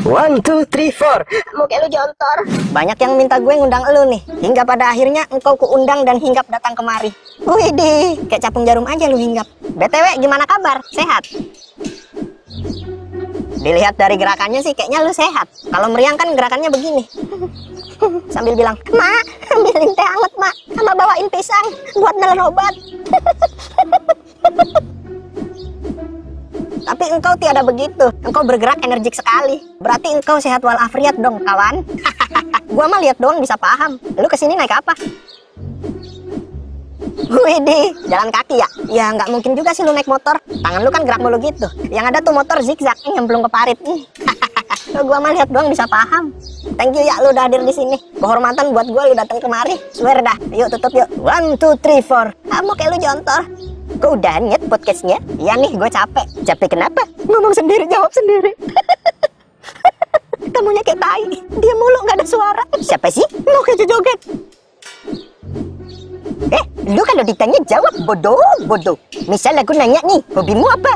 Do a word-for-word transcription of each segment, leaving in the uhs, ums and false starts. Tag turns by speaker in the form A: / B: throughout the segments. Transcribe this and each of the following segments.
A: One, two, three, four.
B: Muka lu jontor. Banyak yang minta gue ngundang lu nih. Hingga pada akhirnya engkau kuundang dan hinggap datang kemari. Widih, kayak capung jarum aja lu hinggap. B T W gimana kabar? Sehat? Dilihat dari gerakannya sih kayaknya lu sehat. Kalau meriang kan gerakannya begini. Sambil bilang, "Mak, ambilin teh hangat, Mak. Sama bawain pisang buat nelen obat." Tapi engkau tiada begitu. Engkau bergerak energik sekali. Berarti engkau sehat walafiat dong, kawan. Gua mah lihat doang bisa paham. Lu kesini naik apa? Widih, jalan kaki ya? Ya nggak mungkin juga sih lu naik motor. Tangan lu kan gerak mulu gitu. Yang ada tuh motor zigzag, nyemplung ke parit. Gua mah lihat doang bisa paham. Thank you ya lu udah hadir di sini. Kehormatan buat gua lu datang kemari. Swear dah. Yuk tutup yuk. One, two, three, four. Kamu kayak lu jontor. Kok udah nyet podcastnya? Iya nih, gue capek. Capek kenapa? Ngomong sendiri, jawab sendiri. Kamunya kayak tai. Dia mulu nggak ada suara. Siapa sih? Mau kayak joget. Eh, lu kalau ditanya jawab, bodoh, bodoh. Misal aku nanya nih, hobimu apa?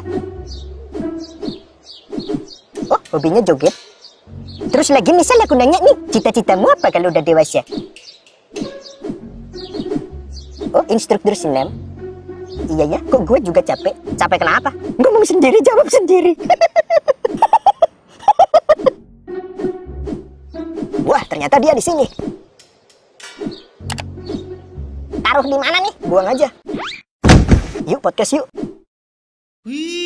B: Oh, hobinya joget. Terus lagi misal aku nanya nih, cita-citamu apa kalau udah dewasa? Oh, instruktur senam. Iya ya, kok gue juga capek. Capek kenapa? Ngomong sendiri, jawab sendiri. Wah, ternyata dia di sini. Taruh di mana nih? Buang aja. Yuk podcast yuk.